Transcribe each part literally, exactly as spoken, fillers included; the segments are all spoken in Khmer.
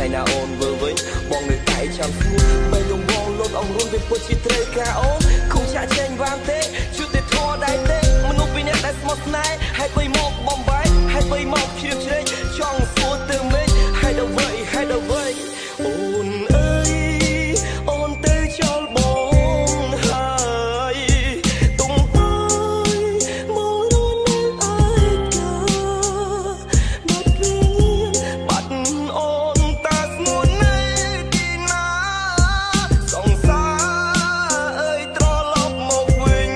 ណាអូនវើវិញបងនៅតែចាំស្ងួនបែរយងវងលត់អងរុនវាពុតជាត្រូវការអូនគង់ចាក់ចេញបានទេជឿទេធေါ်ដែរទេមនុស្សពីរនាក់ដែលស្មោះស្នេហ៍ហើយបីមកបំបែកហើយបីមកជ្រៀតជ្រែកចង់សួរទៅមេឃហើយដល់វ័យហើយដល់វ័យអូនអើយអូនទៅចោលបងហើយទុំអើយមករួននៅឯកាបាត់វិញបាត់អូនតាស្ងួននៅទីណាសង្សារអើយត្រឡប់មកវិញ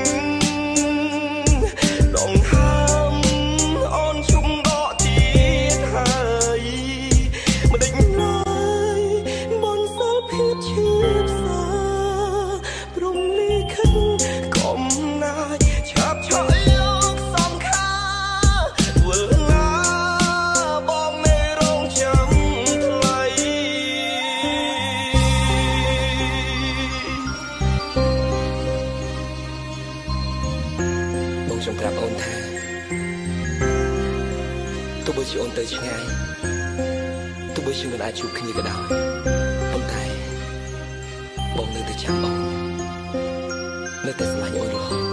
ដងហើមអូនជុំដកទៀតហើយមិនដេញឡើយបនសល់ភាពឈឺផ្សាព្រមលិខិតកុំណាយឆាប់ឆក់យកសំខាវិលណាបងនៅរងចាំថ្លៃបងចង់ប្រាប់អូនថាទោះបីជាអូនទៅឆ្ងាយទោះបីជាមិនអាចជួបគ្នាក៏ដោយប៉ុន្តែបងនៅតែចាំអូននៅតែស្រឡាញ់អូនរហូត